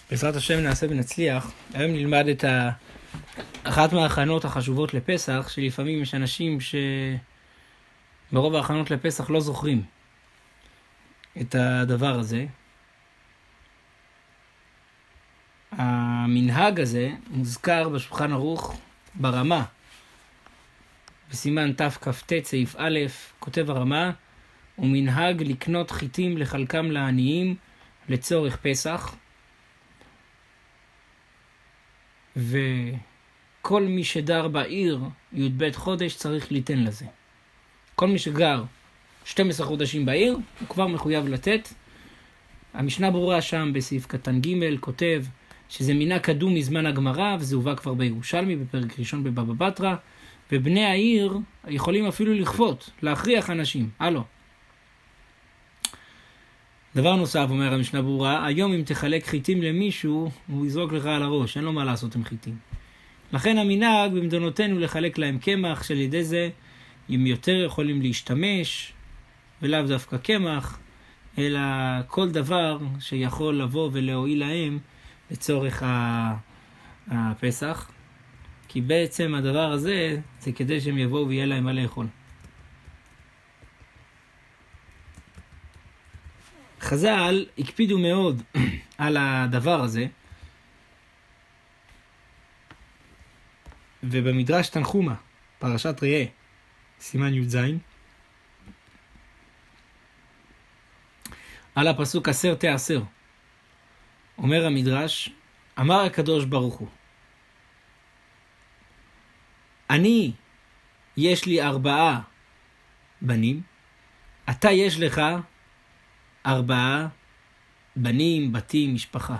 בעזרת השם נעשה ונצליח. היום נלמד את אחת מההכנות החשובות לפסח, שלפעמים יש אנשים שברוב ההכנות לפסח לא זוכרים את הדבר הזה. המנהג הזה מוזכר בשולחן ערוך ברמה, בסימן תכ"ט סעיף א', כותב הרמה, הוא מנהג לקנות חיטים לחלקם לעניים לצורך פסח, וכל מי שדר בעיר י"ב חודש צריך ליתן לזה. כל מי שגר 12 חודשים בעיר הוא כבר מחויב לתת. המשנה ברורה שם בסעיף קטן ג' כותב שזה מנהג קדום מזמן הגמרא, וזה הובא כבר בירושלמי בפרק ראשון בבבא בתרא, ובני העיר יכולים אפילו לכפות, להכריח אנשים. דבר נוסף, אומר המשנה ברורה, היום אם תחלק חיטים למישהו, הוא יזרוק לך על הראש, אין לו מה לעשות עם חיטים. לכן המנהג במדונותינו לחלק להם קמח, שעל ידי זה הם יותר יכולים להשתמש, ולאו דווקא קמח, אלא כל דבר שיכול לבוא ולהועיל להם לצורך הפסח. כי בעצם הדבר הזה זה כדי שהם יבואו ויהיה להם מה לאכול. חז"ל הקפידו מאוד על הדבר הזה, ובמדרש תנחומה, פרשת ראה, סימן י"ז, על הפסוק 10 תעשר, אומר המדרש, אמר הקדוש ברוך הוא, אני יש לי 4 בנים, אתה יש לך 4 בנים, בתים, משפחה.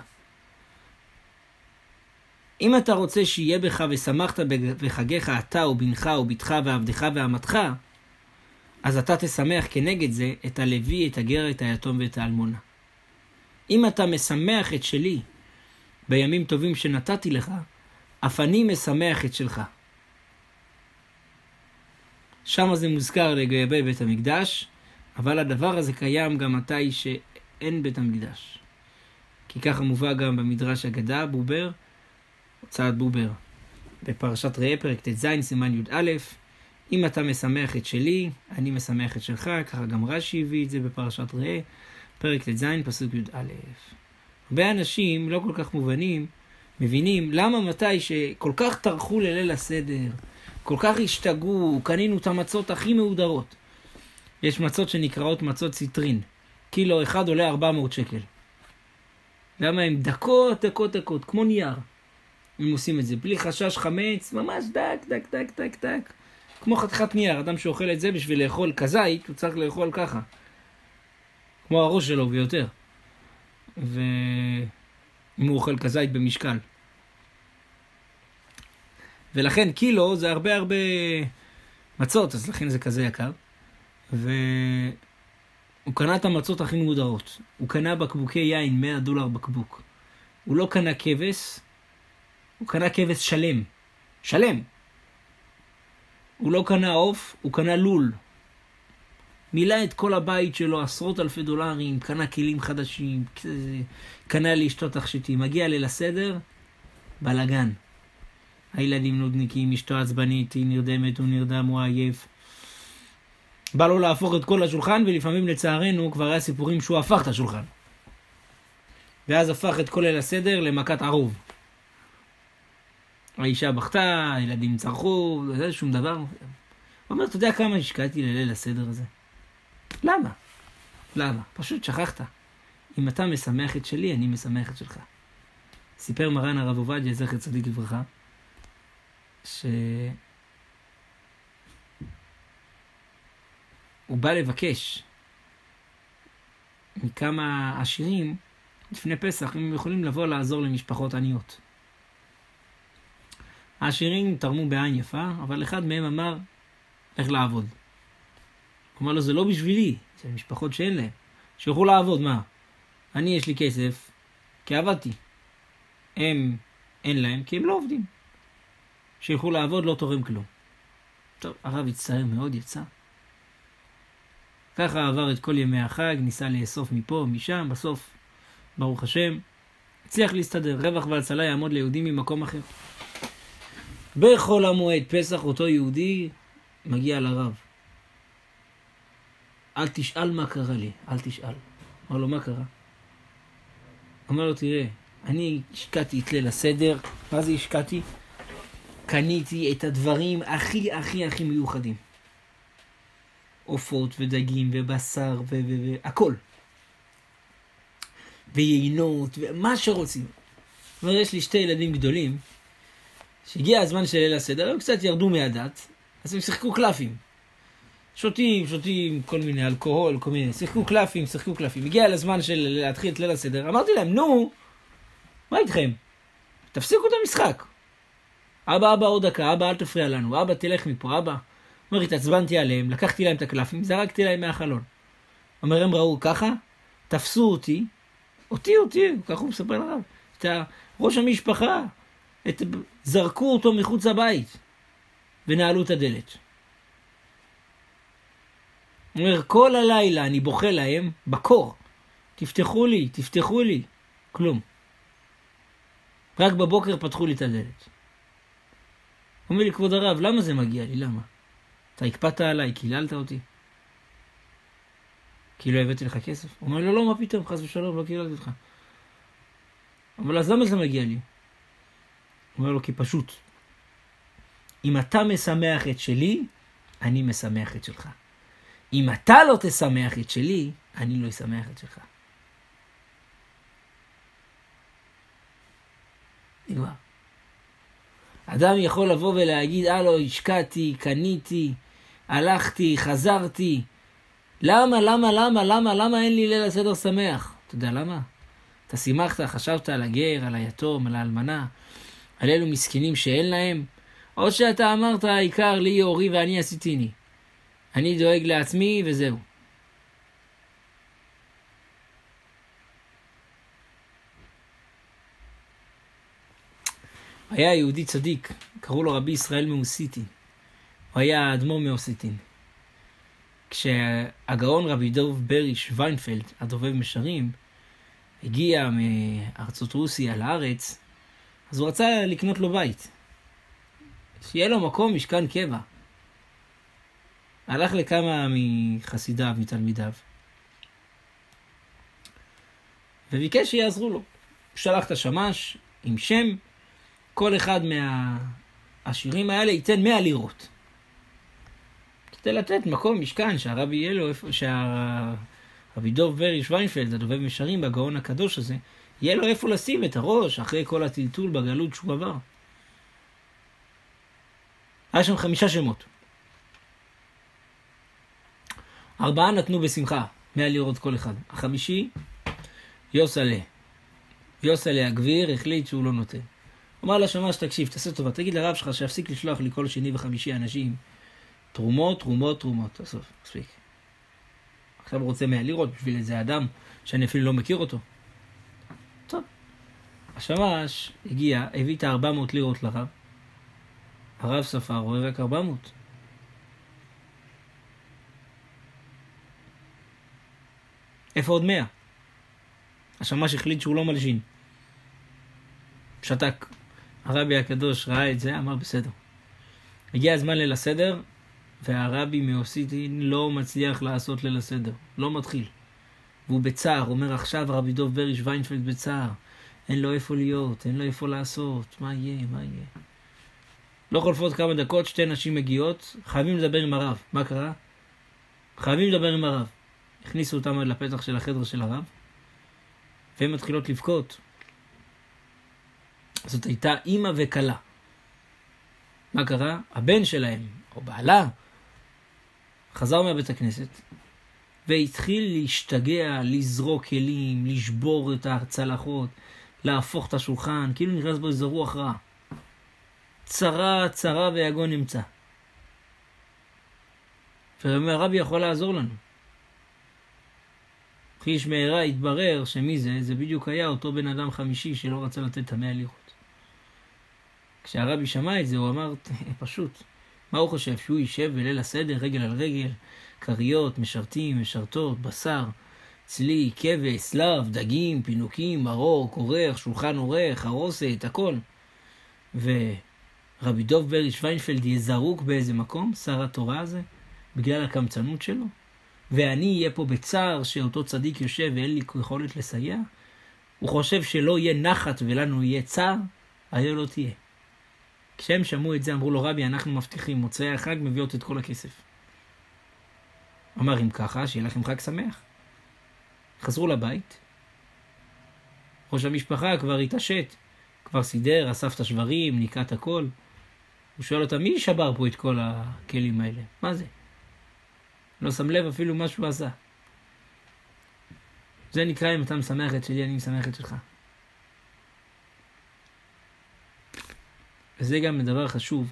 אם אתה רוצה שיהיה בך ושמחת בחגיך אתה ובנך ובתך ועבדך ועמתך, אז אתה תשמח כנגד זה את הלוי, את הגר, את היתום ואת האלמונה. אם אתה משמח את שלי בימים טובים שנתתי לך, אף אני משמח את שלך. שם זה מוזכר לגבי בית המקדש, אבל הדבר הזה קיים גם מתי שאין בית המקדש. כי ככה מובא גם במדרש אגדה, בובר, הוצאת בובר, בפרשת ראה, פרק ט"ז, סימן י"א, אם אתה משמח את שלי, אני משמח את שלך, ככה גם רש"י הביא את זה בפרשת ראה, פרק ט"ז, פסוק י"א. הרבה אנשים לא כל כך מבינים למה מתי שכל כך טרחו לליל הסדר, כל כך השתגעו, קנינו את המצות הכי מהודרות. יש מצות שנקראות מצות ציטרין. קילו אחד עולה 400 שקל. למה הם דקות, כמו נייר. הם עושים את זה בלי חשש חמץ, ממש דק. כמו חתיכת נייר. אדם שאוכל את זה בשביל לאכול כזית, הוא צריך לאכול ככה. כמו הראש שלו ויותר. ואם הוא אוכל כזית במשקל. ולכן קילו זה הרבה מצות, אז לכן זה כזה יקר. והוא קנה את המצות הכי מודרות. הוא קנה בקבוקי יין, $100 בקבוק. הוא לא קנה כבש, הוא קנה כבש שלם. הוא לא קנה עוף, הוא קנה לול. מילא את כל הבית שלו, $10,000, קנה כלים חדשים, קנה לאשתו תכשיטים. מגיע ליל הסדר, בלגן. הילדים נודניקים, אשתו עצבנית, היא נרדמת, הוא נרדם, הוא עייף. בא לו להפוך את כל השולחן, ולפעמים לצערנו כבר היה סיפורים שהוא הפך את השולחן. ואז הפך את כל ליל הסדר למכת ערוב. האישה בכתה, הילדים צרחו, זה שום דבר. הוא אומר, אתה יודע כמה השקעתי לליל הסדר הזה? למה? פשוט שכחת. אם אתה משמח את שלי, אני משמח את שלך. סיפר מרן הרב עובדיה, זכר צדיק לברכה, הוא בא לבקש מכמה עשירים לפני פסח, אם הם יכולים לבוא לעזור למשפחות עניות. העשירים תרמו בעין יפה, אבל אחד מהם אמר, איך לעבוד? הוא אמר לו, זה לא בשבילי, זה משפחות שאין להם. שיוכלו לעבוד, מה? אני יש לי כסף, כי עבדתי. הם אין להם, כי הם לא עובדים. שיוכלו לעבוד, לא תורם כלום. טוב, הרב הצטער מאוד, יצא. ככה עבר את כל ימי החג, ניסה לאסוף מפה, משם, בסוף, ברוך השם, הצליח להסתדר, רווח והצלה יעמוד ליהודים ממקום אחר. בכל המועד פסח אותו יהודי מגיע לרב. אל תשאל מה קרה לי, אל תשאל. אמר לו, מה קרה? אמר לו, תראה, אני השקעתי את ליל הסדר. מה זה השקעתי? קניתי את הדברים הכי מיוחדים. עופות ודגים ובשר והכל. ויינות ומה שרוצים. זאת אומרת, יש לי 2 ילדים גדולים, שהגיע הזמן של ליל הסדר, הם קצת ירדו מהדת, אז הם שיחקו קלפים. שותים כל מיני אלכוהול, כל מיני, שיחקו קלפים. הגיע לזמן של להתחיל את ליל הסדר, אמרתי להם, נו, מה איתכם? תפסיקו את המשחק. אבא, עוד דקה, אבא, אל תפריע לנו, אבא, תלך מפה, אבא. אומר, התעצבנתי עליהם, לקחתי להם את הקלפים, זרקתי להם מהחלון. אומר, הם ראו ככה, תפסו אותי, ככה הוא מספר לרב, את ראש המשפחה, זרקו אותו מחוץ הבית, ונעלו את הדלת. אומר, כל הלילה אני בוכה להם בקור, תפתחו לי, כלום. רק בבוקר פתחו לי את הדלת. אומר לי, כבוד הרב, למה זה מגיע לי? למה? אתה הקפאת עליי, קיללת אותי? כי לא הבאתי לך כסף? הוא אומר לו, לא, מה פתאום, חס ושלום, לא קיללתי אותך. אבל אז למה זה מגיע לי? הוא אומר לו, כי פשוט, אם אתה משמח את שלי, אני משמח את שלך. אם אתה לא תשמח את שלי, אני לא אשמח את שלך. נגמר. אדם יכול לבוא ולהגיד, השקעתי, קניתי, הלכתי, חזרתי. למה אין לי ליל הסדר שמח? אתה יודע למה? אתה שימחת, חשבת על הגר, על היתום, על האלמנה, על אלו מסכנים שאין להם, או שאתה אמרת, העיקר לי אורי ואני עשיתיני. אני דואג לעצמי וזהו. היה יהודי צדיק, קראו לו רבי ישראל מאוסיטי. הוא היה אדמו"ר מאוסיטין. כשהגאון רבי דוב בריש ויינפלד, הדובב משרים, הגיע מארצות רוסיה לארץ, אז הוא רצה לקנות לו בית. שיהיה לו מקום, משכן קבע. הלך לכמה מחסידיו, מתלמידיו, וביקש שיעזרו לו. הוא שלח את השמש עם שם, כל אחד מהעשירים האלה ייתן 100 לירות. כדי לתת מקום, משכן, שהרבי יהיה לו, שהרבי דוב בריש ויינפלד, הדובב משרים בגאון הקדוש הזה, יהיה לו איפה לשים את הראש, אחרי כל הטלטול בגלות שהוא עבר. היה שם 5 שמות. 4 נתנו בשמחה, 100 לירות כל אחד. 5, יוסלה. יוסלה הגביר החליט שהוא לא נותן. אמר לשמש, תקשיב, תעשה טובה, תגיד לרב שלך שיפסיק לשלוח לי כל שני וחמישי אנשים תרומות, תסוף, מספיק. עכשיו הוא רוצה 100 לירות בשביל איזה אדם שאני אפילו לא מכיר אותו. טוב. השמש הגיע, הביא את 400 לירות לרב. הרב ספר, רואה רק 400. איפה עוד 100? השמש החליט שהוא לא מלשין. שתק. הרבי הקדוש ראה את זה, אמר בסדר. הגיע הזמן ליל הסדר, והרבי מאוסיטין לא מצליח לעשות ליל הסדר. לא מתחיל. והוא בצער, אומר עכשיו רבי דוב בריש ויינפלד בצער. אין לו איפה להיות, אין לו איפה לעשות. מה יהיה? לא חולפות כמה דקות, 2 נשים מגיעות, חייבים לדבר עם הרב. מה קרה? חייבים לדבר עם הרב. הכניסו אותם עד לפתח של החדר של הרב, והן מתחילות לבכות. זאת הייתה אמא וכלה. מה קרה? הבן שלהם, או בעלה, חזר מהבית הכנסת, והתחיל להשתגע, לזרוק כלים, לשבור את הצלחות, להפוך את השולחן, כאילו נכנס בו איזו רוח רע. צרה ויגון נמצא. והרבי יכול לעזור לנו. חיש מהרה התברר שמי זה? זה בדיוק היה אותו בן אדם 5 שלא רצה לתת את 100 לירות. כשהרבי שמע את זה הוא אמר פשוט, מה הוא חושב? שהוא יישב בליל הסדר רגל על רגל, קריות, משרתים, משרתות, בשר, צלי, כבש, סלב, דגים, פינוקים, מרוק, עורך, שולחן עורך, ארוסת, הכל. ורבי דוב ברי שוויינפלד יהיה זרוק באיזה מקום, שר התורה הזה, בגלל הקמצנות שלו. ואני אהיה פה בצער שאותו צדיק יושב ואין לי יכולת לסייע. הוא חושב שלא יהיה נחת ולנו יהיה צער, היה לא תהיה. כשהם שמעו את זה אמרו לו, רבי, אנחנו מבטיחים, מוצאי החג מביאות את כל הכסף. אמר, אם ככה, שיהיה לכם חג שמח. חזרו לבית. ראש המשפחה כבר התעשת, כבר סידר, אסף את השברים, ניקה את הכל. הוא שואל אותה, מי שבר פה את כל הכלים האלה? מה זה? לא שם לב אפילו מה שהוא עשה. זה נקרא, אם אתה משמח את שלי, אני משמח את שלך. וזה גם דבר חשוב,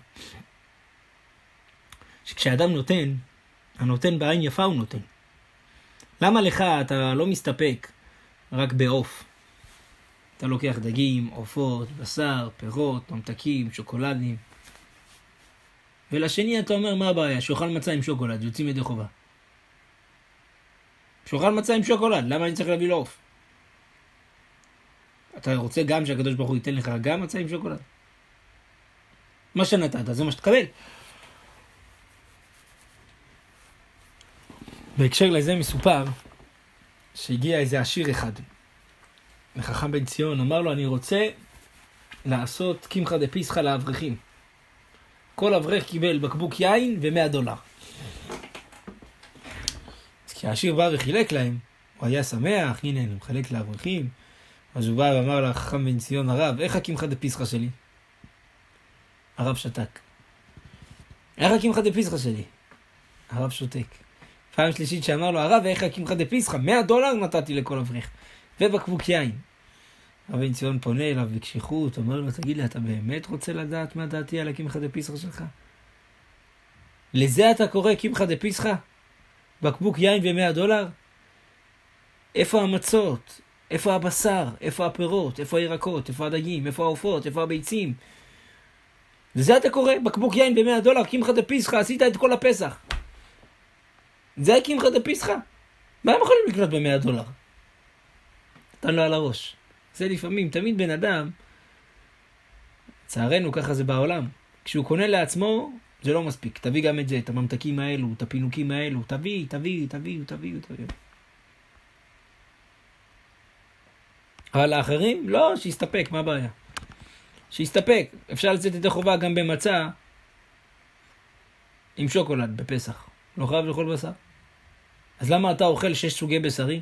שכשאדם נותן, הנותן בעין יפה הוא נותן. למה לך אתה לא מסתפק רק בעוף? אתה לוקח דגים, עופות, בשר, פירות, ממתקים, שוקולדים. ולשני אתה אומר, מה הבעיה? שאוכל מצה עם שוקולד, יוצאים ידי חובה. שאוכל מצה עם שוקולד, למה אני צריך להביא לו עוף? אתה רוצה גם שהקדוש ברוך הוא ייתן לך גם מצה עם שוקולד? מה שנתת, זה מה שתקבל. בהקשר לזה מסופר שהגיע איזה עשיר אחד לחכם בן ציון, אמר לו, אני רוצה לעשות קמחא דפסחא לאברכים. כל אברך קיבל בקבוק יין ו$100. אז כשהעשיר בא וחילק להם, הוא היה שמח, הנה הוא מחלק לאברכים. אז הוא בא ואמר לחכם בן ציון, הרב, איך הקמחא דפסחא שלי? הרב שתק. איך הקמחא דפסחא שלי? הרב שותק. פעם שלישית שאמר לו, הרב, איך הקמחא דפסחא? $100 נתתי לכל אברך. ובקבוק יין. הרב בן ציון פונה אליו בקשיחות, אומר לו, תגיד לי, אתה באמת רוצה לדעת מה דעתי על הקמחא דפסחא שלך? לזה אתה קורא קמחא דפסחא? בקבוק יין ו$100? איפה המצות? איפה הבשר? איפה הפירות? איפה הירקות? איפה הדגים? איפה העופות? איפה הביצים? לזה אתה קורא בקבוק יין ו$100? קמחא דפסחא, עשית את כל הפסח. זה קמחא דפסחא? מה הם יכולים לקנות ב$100? נתן לו על הראש. זה לפעמים, תמיד בן אדם, צערנו ככה זה בעולם, כשהוא קונה לעצמו, זה לא מספיק. תביא גם את זה, את הממתקים האלו, את הפינוקים האלו, תביא. אבל האחרים, לא, שיסתפק, מה הבעיה? שיסתפק. אפשר לצאת את החובה גם במצה עם שוקולד בפסח. לא חייב לאכול בשר. אז למה אתה אוכל 6 סוגי בשרי?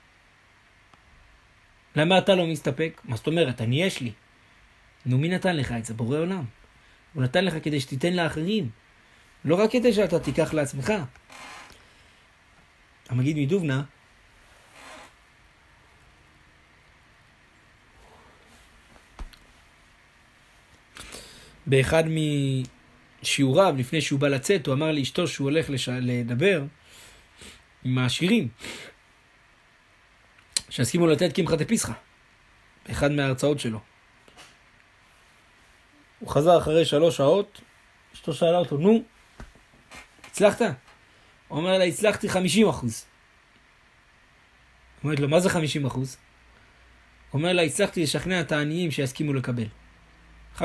למה אתה לא מסתפק? מה זאת אומרת? אני יש לי. נו, מי נתן לך את זה? בורא עולם. הוא נתן לך כדי שתיתן לאחרים. לא רק כדי שאתה תיקח לעצמך. המגיד מדובנה, באחד משיעוריו, לפני שהוא בא לצאת, הוא אמר לאשתו שהוא הולך לדבר עם העשירים, שהסכימו לתת קמחא דפסחא, באחד מההרצאות שלו. הוא חזר אחרי 3 שעות, אשתו שאלה אותו, נו, הצלחת? הוא אומר לה, הצלחתי 50%. אומרת לו, מה זה 50%? הוא אומר לה, הצלחתי לשכנע את העניים שיסכימו לקבל. 50%.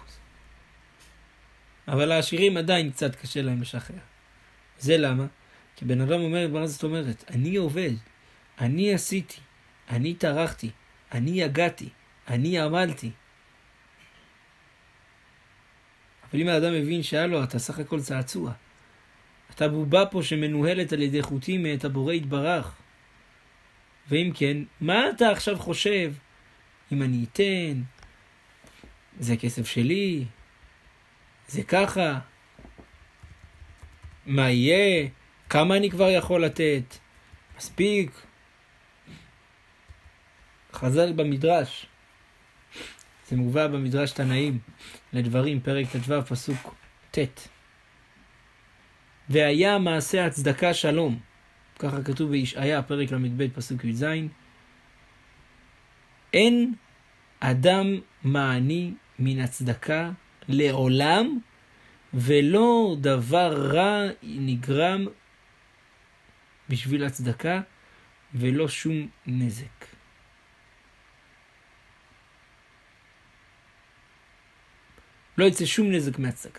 אבל העשירים עדיין קצת קשה להם לשחרר. זה למה? כי בן אדם אומר, מה זאת אומרת? אני עובד, אני עשיתי, אני טרחתי, אני הגעתי, אני עמלתי. אבל אם האדם מבין שהלו, אתה סך הכל צעצוע. אתה בובה פה שמנוהלת על ידי חוטים מאת הבורא יתברך. ואם כן, מה אתה עכשיו חושב? אם אני אתן, זה כסף שלי, זה ככה, מה יהיה? כמה אני כבר יכול לתת? מספיק. חז"ל במדרש, זה מובא במדרש תנאים לדברים, פרק ט"ו פסוק ט', והיה מעשה הצדקה שלום, ככה כתוב בישעיה פרק ל"ב פסוק י"ז, אין אדם מעני מן הצדקה לעולם, ולא דבר רע נגרם בשביל הצדקה, ולא שום נזק. לא יצא שום נזק מהצדקה.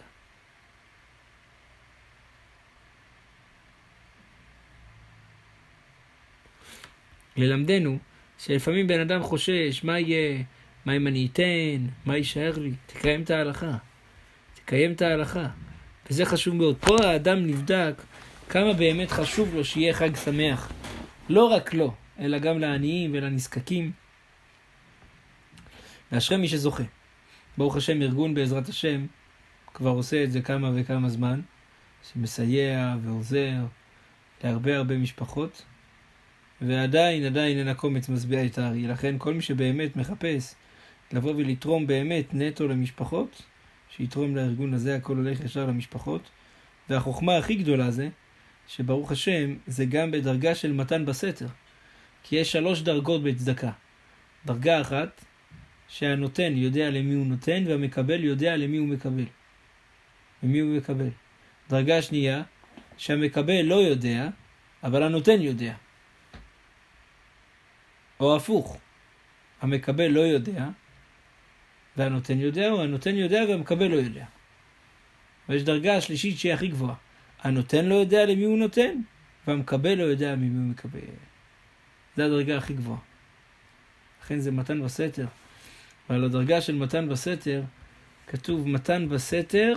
ללמדנו שלפעמים בן אדם חושש, מה יהיה, מה אם אני אתן, מה יישאר לי? תקיים את ההלכה. תקיים את ההלכה. וזה חשוב מאוד. פה האדם נבדק כמה באמת חשוב לו שיהיה חג שמח. לא רק לו, אלא גם לעניים ולנזקקים. ואשרי מי שזוכה. ברוך השם, ארגון בעזרת השם כבר עושה את זה כמה וכמה זמן, שמסייע ועוזר להרבה משפחות, ועדיין אין הקומץ משביע את הארי. לכן כל מי שבאמת מחפש לבוא ולתרום באמת נטו למשפחות, שיתרום לארגון הזה, הכל הולך ישר למשפחות. והחוכמה הכי גדולה זה, שברוך השם זה גם בדרגה של מתן בסתר. כי יש 3 דרגות בצדקה. דרגה אחת, שהנותן יודע למי הוא נותן, והמקבל יודע למי הוא מקבל. למי הוא מקבל. דרגה שנייה, שהמקבל לא יודע, אבל הנותן יודע. או הפוך, המקבל לא יודע, והנותן יודע, או הנותן יודע והמקבל לא יודע. ויש דרגה השלישית שהיא הכי גבוהה. הנותן לא יודע למי הוא נותן, והמקבל לא יודע למי הוא מקבל. זו הדרגה הכי גבוהה. לכן זה מתן בסתר. ועל הדרגה של מתן בסתר, כתוב מתן בסתר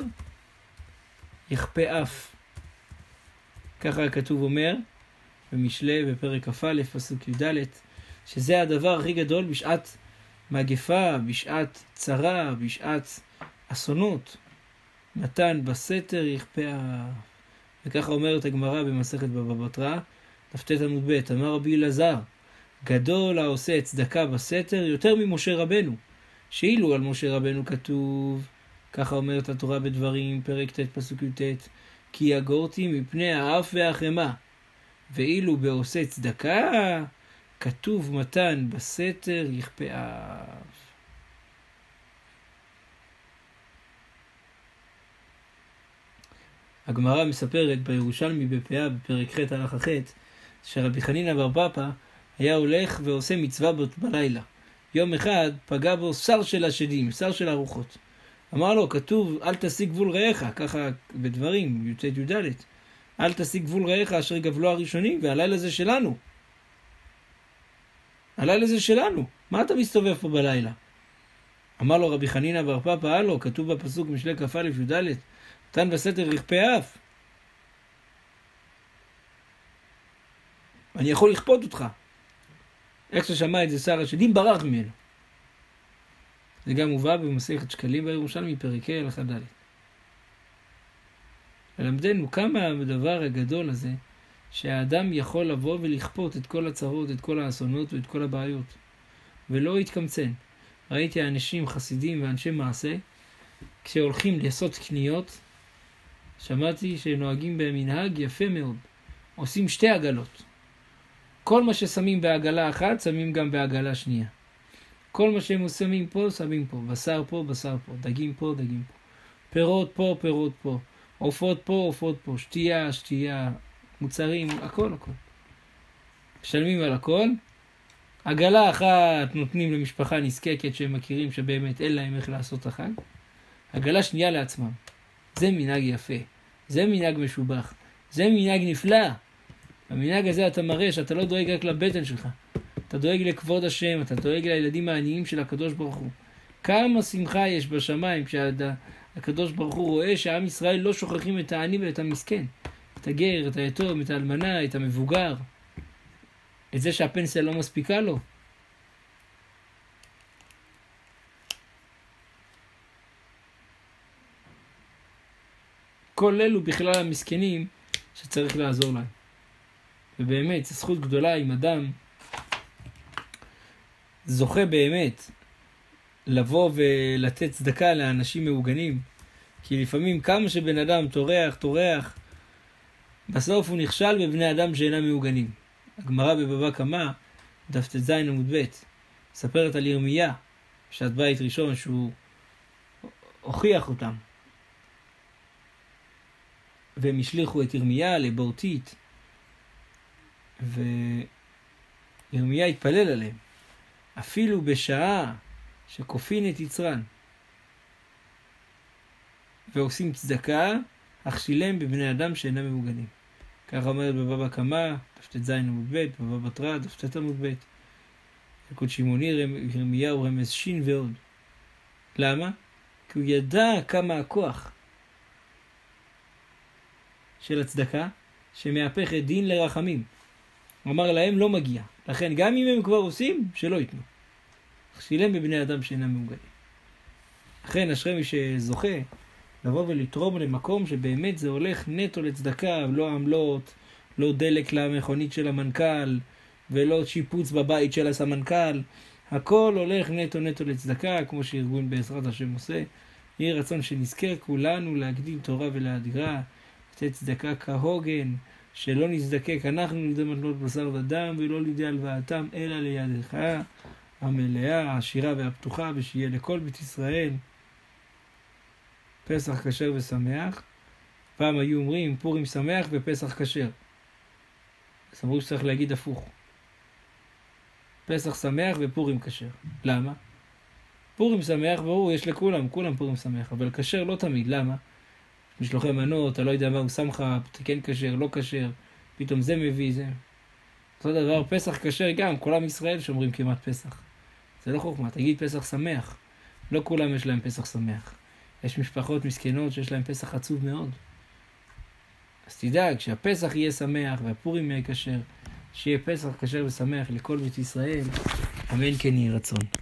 יכפה אף. ככה הכתוב אומר, במשלי בפרק כ"א פסוק י"ד, שזה הדבר הכי גדול בשעת מגפה, בשעת צרה, בשעת אסונות. מתן בסתר יכפה אף. וככה אומרת הגמרא במסכת בבא בתרא, דף ט עמוד ב', אמר רבי אלעזר, גדול העושה צדקה בסתר יותר ממשה רבנו. שאילו על משה רבנו כתוב, ככה אומרת התורה בדברים, פרק ט' פסוק י"ט, כי יגורתי מפני האף והחמה. ואילו בעושה צדקה, כתוב מתן בסתר יכפה אף. הגמרא מספרת בירושלמי בפאה בפרק ח' הלכה ח', שרבי חנינא בר פפא היה הולך ועושה מצווה בלילה. יום אחד פגע בו שר של השדים, שר של הרוחות. אמר לו, כתוב, אל תשיג גבול רעך, ככה בדברים, י"ט י"ד, אל תשיג גבול רעך אשר גבלו הראשונים, והלילה זה שלנו. הלילה זה שלנו, מה אתה מסתובב פה בלילה? אמר לו רבי חנינא בר פפא, הלו, כתוב בפסוק משלי כ"א י"ד, מתן בסתר יכפה אף. אני יכול לכפות אותך. איך ששמע את זה שר השדים, ברח ממנו. זה גם מובא במסכת שקלים בירושלמי פרק ה' הלכה ד'. ולמדנו כמה הדבר הגדול הזה, שהאדם יכול לבוא ולכפות את כל הצרות, את כל האסונות ואת כל הבעיות. ולא יתקמצן. ראיתי אנשים חסידים ואנשי מעשה, כשהולכים לעשות קניות, שמעתי שנוהגים במנהג יפה מאוד. עושים 2 עגלות. כל מה ששמים בעגלה אחת, שמים גם בעגלה שנייה. כל מה שהם שמים פה, שמים פה. בשר פה, בשר פה. דגים פה, דגים פה. פירות פה, פירות פה. עופות פה, עופות פה. שתייה, שתייה. מוצרים, הכל, הכל. משלמים על הכל. עגלה אחת נותנים למשפחה נזקקת שהם מכירים שבאמת אין להם איך לעשות החג. עגלה שנייה לעצמם. זה מנהג יפה. זה מנהג משובח. זה מנהג נפלא. במנהג הזה אתה מראה שאתה לא דואג רק לבטן שלך. אתה דואג לכבוד השם, אתה דואג לילדים העניים של הקדוש ברוך הוא. כמה שמחה יש בשמיים כשהקדוש ברוך הוא רואה שעם ישראל לא שוכחים את העני ואת המסכן. את הגר, את היתום, את האלמנה, את המבוגר. את זה שהפנסיה לא מספיקה לו. כל אלו בכלל המסכנים שצריך לעזור להם. ובאמת, זו זכות גדולה אם אדם זוכה באמת לבוא ולתת צדקה לאנשים מעוגנים. כי לפעמים כמה שבן אדם טורח, בסוף הוא נכשל בבני אדם שאינם מעוגנים. הגמרא בבבא קמא, דף ט"ז עמוד ב', מספרת על ירמיה, בשעת בית ראשון שהוא הוכיח אותם. והם השליחו את ירמיה לבורטית, ירמיה התפלל עליהם, אפילו בשעה שכופין את יצרן. ועושים צדקה, אך שילם בבני אדם שאינם ממוגנים. כך אומרת בבבא קמא, דף ט"ז עמוד ב', בבבא בתרא, דף ט' עמוד ב'. ילקוט שמעוני, ירמיהו רמז שין ועוד. למה? כי הוא ידע כמה הכוח של הצדקה שמהפך את דין לרחמים. הוא אמר להם לא מגיע. לכן גם אם הם כבר עושים, שלא ייתנו. אך שילם בבני אדם שאינם ממוגנים. לכן אשרי מי שזוכה לבוא ולתרום למקום שבאמת זה הולך נטו לצדקה, לא עמלות, לא דלק למכונית של המנכ"ל, ולא שיפוץ בבית של הסמנכ"ל. הכל הולך נטו לצדקה, כמו שארגון בעזרת השם עושה. יהיה רצון שנזכר כולנו להגדיל תורה ולהדירה, לתת צדקה כהוגן, שלא נזדקק אנחנו לידי מתנות בשר ודם, ולא לידי הלוואתם, אלא לידך המלאה, העשירה והפתוחה, ושיהיה לכל בית ישראל פסח כשר ושמח. פעם היו אומרים פורים שמח ופסח כשר. אז אמרו שצריך להגיד הפוך. פסח שמח ופורים כשר. למה? פורים שמח ברור, יש לכולם, כולם פורים שמח, אבל כשר לא תמיד. למה? משלוחי מנות, אתה לא יודע מה הוא שם לך, כן כשר, לא כשר, פתאום זה מביא זה. אותו דבר, פסח כשר גם, כל עם ישראל שומרים כמעט פסח. זה לא חוכמה, תגיד פסח שמח. לא כולם יש להם פסח שמח. יש משפחות מסכנות שיש להם פסח עצוב מאוד. אז תדאג שהפסח יהיה שמח והפורים יהיה כשר, שיהיה פסח כשר ושמח לכל בית ישראל. אמן כן יהי רצון.